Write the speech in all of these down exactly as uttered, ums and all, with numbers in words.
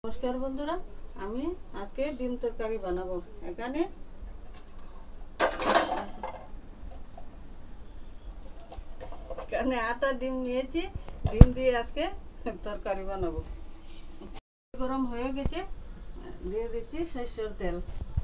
নমস্কার বন্ধুরা, আমি আজকে ডিম তরকারি বানাবো। এখানে এখানে আটা ডিম নিয়েছি। ডিম দিয়ে আজকে তরকারি বানাবো। গরম হয়ে গেছে, দিয়ে দিচ্ছি সরষের তেল।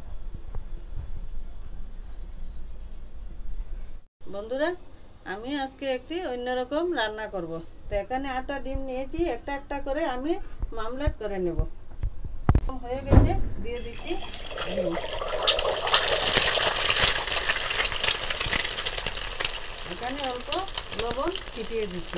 বন্ধুরা, আমি আজকে একটি অন্যরকম রান্না করব। তো এখানে আটা ডিম নিয়েছি, একটা একটা করে আমি মামলেট করে নেব। হয়ে গেছে, দিয়ে দিচ্ছি ডিম। এখানে অল্প লবণ ছিটিয়ে দিচ্ছি।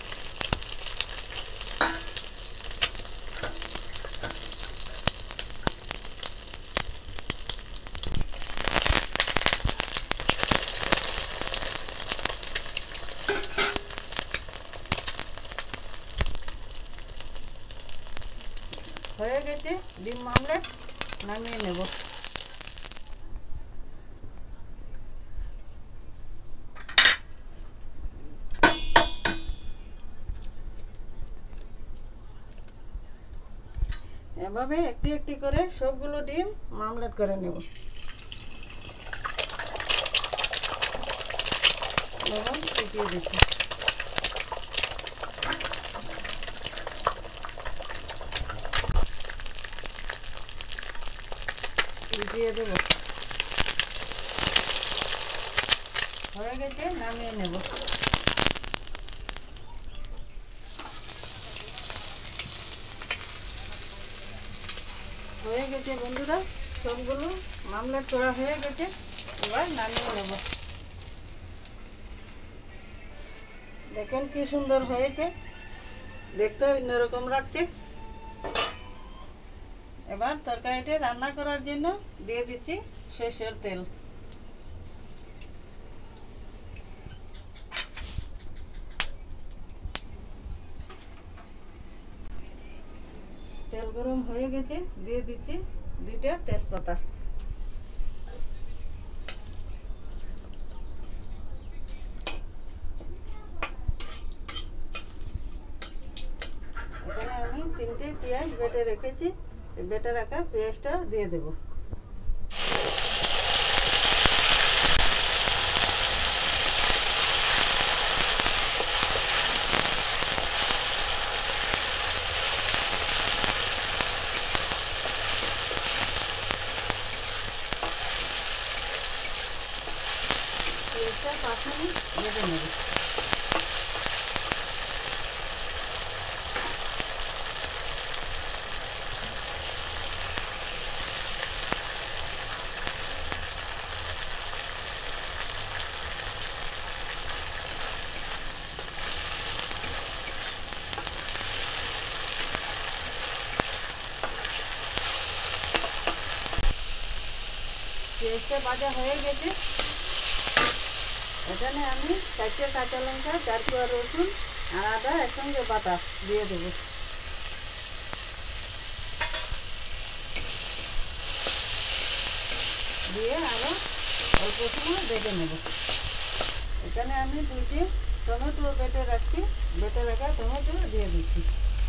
হয়ে গেছে ডিম মামলেট, নামিয়ে নেব। এভাবে একটি একটি করে সবগুলো ডিম মামলেট করে নেব। লবণ ছিটিয়ে দিচ্ছি। দিয়ে দেবো। হয়ে গেছে, নামিয়ে নেব। হয়ে গেছে বন্ধুরা, সবগুলো মামলেট করা হয়ে গেছে। এবার নামিয়ে নেব। দেখেন কি সুন্দর হয়েছে, দেখতে অন্যরকম লাগছে। এবার তরকারিটা রান্না করার জন্য দিয়ে দিচ্ছি সরষের তেল। তেল গরম হয়ে গেছে, দিয়ে দিচ্ছি দুইটা তেজপাতা। এখানে আমি তিনটে পেঁয়াজ বেটে রেখেছি, বেটে রাখা পেঁয়াজটা দিয়ে দেব। পেঁয়াজটা পাঁচ মিনিট ভেজে নেব। পেঁয়াজটা ভাজা হয়ে গেছে। এখানে আমি চারটে কাঁচা লঙ্কা, চার কোয়া রসুন আর আদা একসঙ্গে বাটা দিয়ে দেবো। দিয়ে আরও অল্প সময় বেটে নেব। এখানে আমি দুইটি টমেটো বেটে রাখছি, বেটে রাখা টমেটো দিয়ে দিচ্ছি।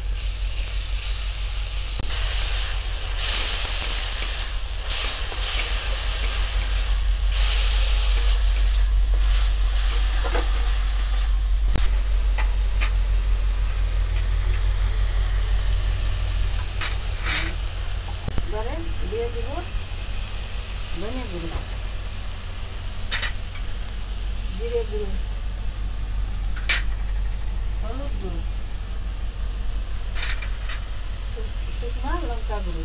এবারে দিয়ে দেব ধনে গুঁড়ো, জিরে গুঁড়ো, হলুদ গুঁড়ো, শুকনো লঙ্কা গুঁড়ো,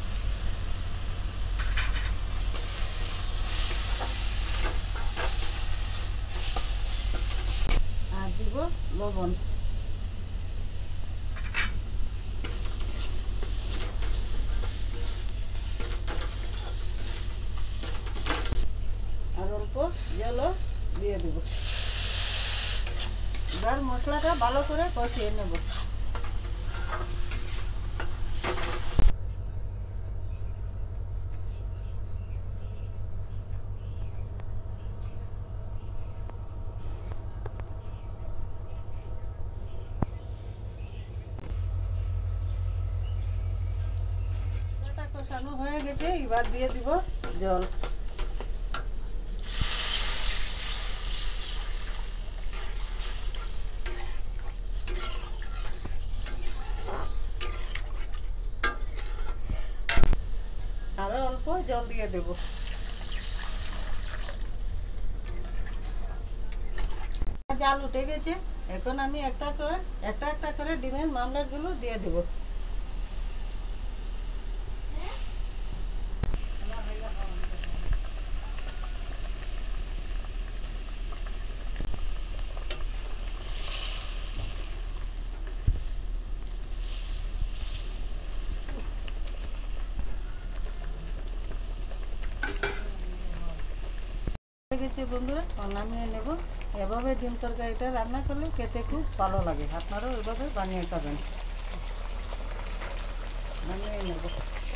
আর দিব লবণ। আর অল্প জলও দিয়ে দেব। এবার মশলাটা ভালো করে কষিয়ে নেব। হয়ে গেছে, এবার দিয়ে দিব জল। আরো অল্প জল দিয়ে দেব। জাল উঠে গেছে, এখন আমি একটা করে একটা একটা করে ডিমের মামলাট গুলো দিয়ে দেব। গেছে বন্ধুরা, নামিয়ে নেব। এভাবে ডিম তরকারিটা রান্না করলে খেতে খুব ভালো লাগে, আপনারাও এভাবে বানিয়ে খাবেন। নামিয়ে নেব।